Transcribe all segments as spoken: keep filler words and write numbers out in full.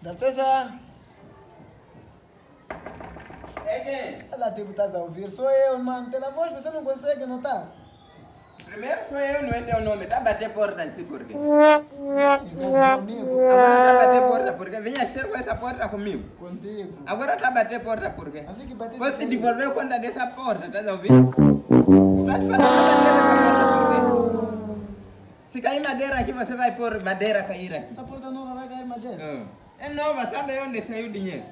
Dá licença. É quem? Olha, tipo, estás a ouvir? Sou eu, mano. Pela voz você não consegue notar. Primeiro sou eu, não é teu nome. Tá a bater porta assim por quê? Comigo. Agora tá a bater porta por quê? Vinhas ter com essa porta comigo. Contigo. Agora tá a bater porta por quê? Assim que batesse Posso te comigo. devolver a conta dessa porta, estás a ouvir? Tô te falando pra bater nessa porta por quê? Se cair madeira aqui, você vai pôr madeira cair aqui. Essa porta nova vai cair madeira. Ah. É nova, sabe onde saiu o dinheiro?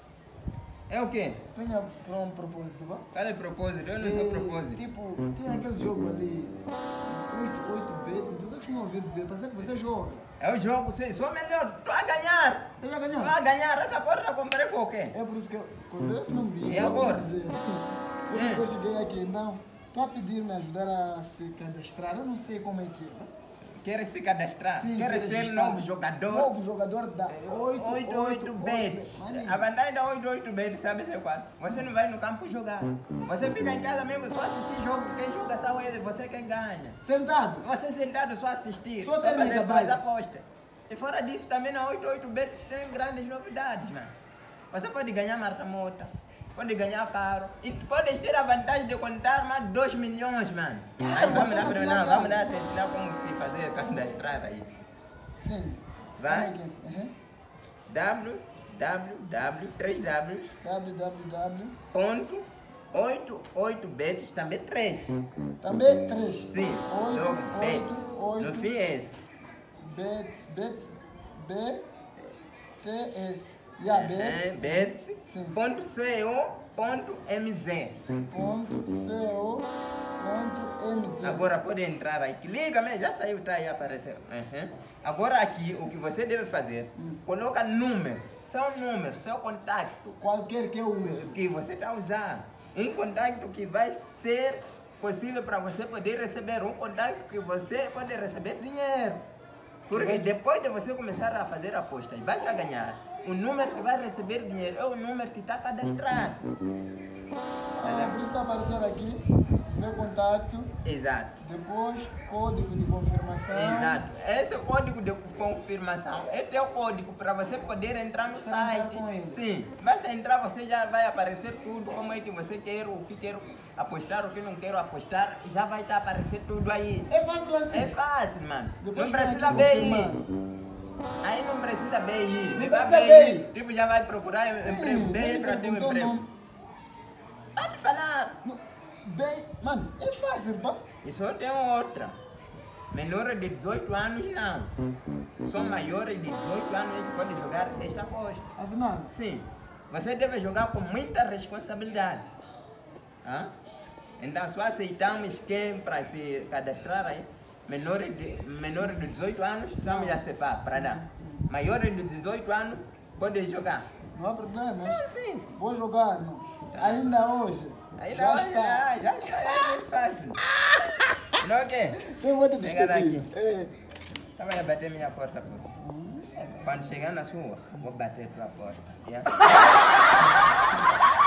É o quê? Venha para um propósito, vá. Qual é o propósito? Eu não sou propósito. Tipo, tem aquele jogo ali, oito, oito bits, vocês costumam ouvir dizer, parece que você joga. É o jogo, sim. Sou melhor. Tô a ganhar. Eu já Tô ganhou. a ganhar. Essa porta eu comprei com o quê? É por isso que eu, quando esse mesmo dia, E agora? dizer, por isso que eu cheguei aqui, então, estou a pedir-me ajudar a se cadastrar, eu não sei como é que é. Queres se cadastrar? Sim, Queres se ser registrar. novo jogador? Novo jogador da oito oito oito bets. A vantagem da oito oito bets, sabe ser qual? Você não vai no campo jogar. Você fica em casa mesmo só assistir jogo. Quem joga só ele, você quem ganha. Sentado. Você sentado só assistir, Só só, ter fazer megabytes. duas apostas. E fora disso, também na oito oito bets tem grandes novidades, mano. Você pode ganhar marta-mota, pode ganhar caro. E pode ter a vantagem de contar mais de dois milhões, mano. Aí, vamos lá, primeiro, não, vamos lá te ensinar como se fazer cadastrar aí. Sim. Vai? Como é que é? Uhum. W W W três W www. ponto oito oito bets também três. Também três. Sim, no bets. No fim é esse. Bets, bets, B, T, S. Yeah, É, bets. bets. Sim. Ponto co ponto mz. Ponto co ponto mz. Agora pode entrar aí, clica mesmo, já saiu, tá aí, apareceu. Uhum. Agora aqui, o que você deve fazer, coloca número, seu número, seu contato, Qualquer que eu use. que você está usando. Um contato que vai ser possível para você poder receber, um contato que você pode receber dinheiro. Porque depois de você começar a fazer apostas, basta ganhar. O número que vai receber dinheiro é o número que está cadastrado. Ah, por isso está aparecendo aqui seu contato, Exato. depois código de confirmação. Exato. Esse é o código de confirmação. Esse é o código para você poder entrar no Você entrar site. com ele. Sim. Basta entrar, você já vai aparecer tudo, como é que você quer, o que quer apostar, o que não quero apostar, já vai estar aparecer tudo aí. É fácil assim. É fácil, mano. Depois não vem precisa aqui B confirmar. I. Aí não precisa B I. Não Vai precisa B I. B I. Tipo, já vai procurar Sim, emprego. B I ele para ter um perguntou o emprego. nome. Pode falar. Bem, mano, é fácil, pá. E só tem outra. Menores de dezoito anos não. Só maiores de dezoito anos que podem jogar esta aposta. Afinal, Sim. Você deve jogar com muita responsabilidade. Hã? Então só aceitamos quem para se cadastrar aí. Menores de, menores de dezoito anos, estamos a cefar para dar. Maiores de dezoito anos podem jogar. não há problema. Ah, sim. Vou jogar, mano. Ainda hoje. Aí já não, está. Já, já está, é muito fácil. Não o quê? Eu vou te Pega despedir. daqui. É. Então vai bater minha porta, pô. Quando chegar na sua, vou bater tua porta. Yeah?